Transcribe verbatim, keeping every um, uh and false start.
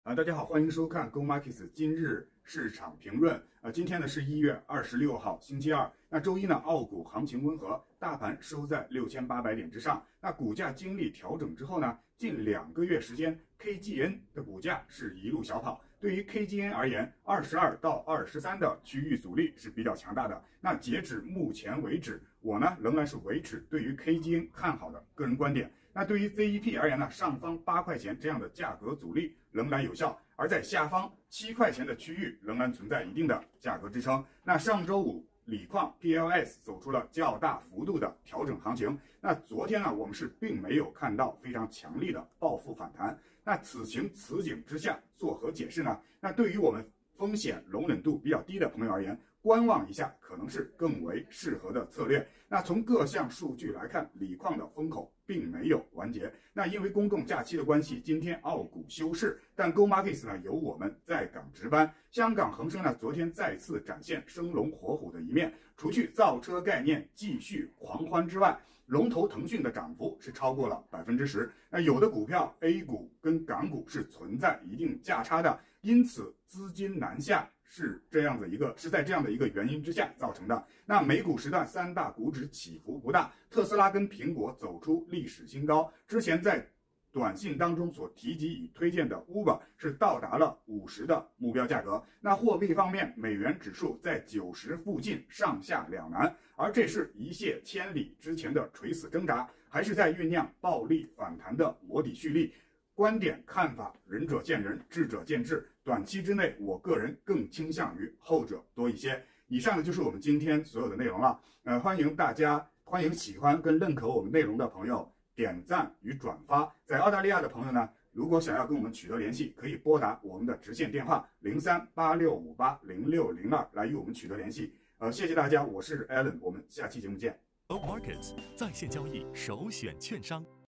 啊，大家好，欢迎收看 Go Markets 今日市场评论。啊，今天呢是一月二十六号，星期二。那周一呢，澳股行情温和，大盘收在六千八百点之上。那股价经历调整之后呢，近两个月时间 ，K G N 的股价是一路小跑。对于 K G N 而言，二十二到二十三的区域阻力是比较强大的。那截止目前为止，我呢仍然是维持对于 K G N 看好的个人观点。那对于 Z E P 而言呢，上方八块钱这样的价格阻力仍然有效，而在下方七块钱的区域仍然存在一定的价格支撑。那上周五锂矿 P L S 走出了较大幅度的调整行情。那昨天呢，我们是并没有看到非常强力的报复反弹。那此情此景之下，作何解释呢？那对于我们风险容忍度比较低的朋友而言，观望一下可能是更为适合的策略。那从各项数据来看，锂矿的风口并没有完结。那因为公众假期的关系，今天澳股休市，但 Go Markets 呢有我们在岗值班。香港恒生呢昨天再次展现生龙活虎的一面，除去造车概念继续狂欢之外，龙头腾讯的涨幅是超过了百分之十。那有的股票 A 股跟港股是存在一定价差的，因此资金南下是这样的一个是在这样的一个原因之下造成的。那美股时段三大股指起伏不大，特斯拉跟苹果走出历史新高。之前在短信当中所提及与推荐的 Uber 是到达了五十的目标价格。那货币方面，美元指数在九十附近上下两难，而这是一泻千里之前的垂死挣扎，还是在酝酿暴力反弹的磨底蓄力。观点看法，仁者见仁，智者见智。短期之内，我个人更倾向于后者多一些。以上呢就是我们今天所有的内容了。呃，欢迎大家，欢迎喜欢跟认可我们内容的朋友点赞与转发。在澳大利亚的朋友呢，如果想要跟我们取得联系，可以拨打我们的直线电话零三八六五八零六零二来与我们取得联系。呃，谢谢大家，我是 Alan， 我们下期节目见。 Go Markets 在线交易首选券商。